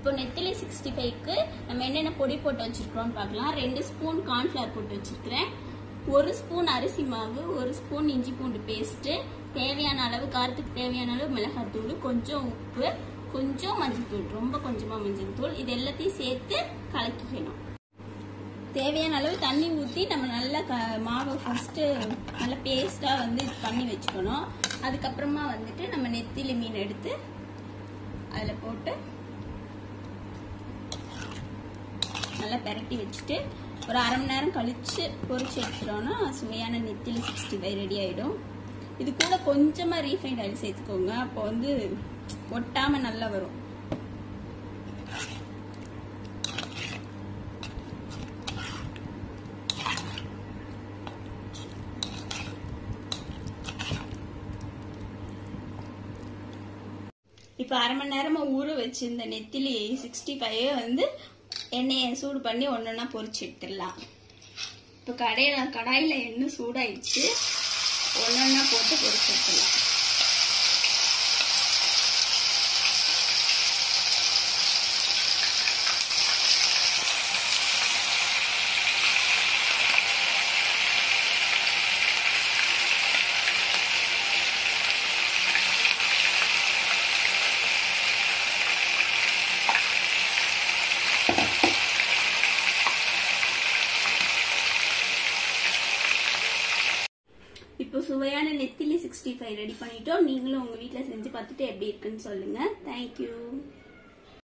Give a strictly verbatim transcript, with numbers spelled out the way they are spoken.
இப்போ நெத்திலி சிக்ஸ்டி ஃபைவ்க்கு நம்ம என்னென்ன பொடி போட்டு வச்சிருக்கிறோம்னு பார்க்கலாம். ரெண்டு ஸ்பூன் கார்ன்ஃபிளவர் போட்டு வச்சிருக்கிறேன், ஒரு ஸ்பூன் அரிசி மாவு, ஒரு ஸ்பூன் இஞ்சி பூண்டு பேஸ்ட், தேவையான அளவு காரத்துக்கு தேவையான அளவு மிளகாத்தூள், கொஞ்சம் உப்பு, கொஞ்சம் மஞ்சள் தூள், ரொம்ப கொஞ்சமா மஞ்சள் தூள். இது எல்லாத்தையும் சேர்த்து கலக்கிக்கணும். தேவையான அளவு தண்ணி ஊற்றி நம்ம நல்லா மாவை ஃபர்ஸ்ட் நல்லா பேஸ்டா வந்து பண்ணி வச்சுக்கணும். அதுக்கப்புறமா வந்துட்டு நம்ம நெத்திலி மீன் எடுத்து அதில் போட்டு நல்லா பெரட்டி வச்சுட்டு ஒரு அரை மணி நேரம் கழிச்சு பொரிச்சு எடுத்துட்டோம்னா சுவையான நெத்திலி சிக்ஸ்டி ஃபைவ் ரெடி ஆயிடும். இது கூட கொஞ்சமா ரீஃபைண்ட் ஆயில் சேர்த்துக்கோங்க, அப்போ வந்து ஒட்டாம நல்லா வரும். இப்போ அரை மணி நேரமா ஊற வச்சு இந்த நெத்திலி சிக்ஸ்டி ஃபைவ் வந்து எண்ணெயை சூடு பண்ணி ஒன்னொன்னா பொரிச்சு எடுத்துடலாம். இப்போ கடையில கடாயில எண்ணெய் சூடாயிடுச்சு, ஒன்னொன்னா போட்டு பொரிச்சு எடுத்துடலாம். இப்போ சுவையான நெத்திலி சிக்ஸ்டி ஃபைவ் ரெடி பண்ணிட்டோம். நீங்களும் உங்க வீட்டில் செஞ்சு பார்த்துட்டு எப்படி இருக்குன்னு சொல்லுங்க. தேங்க்யூ.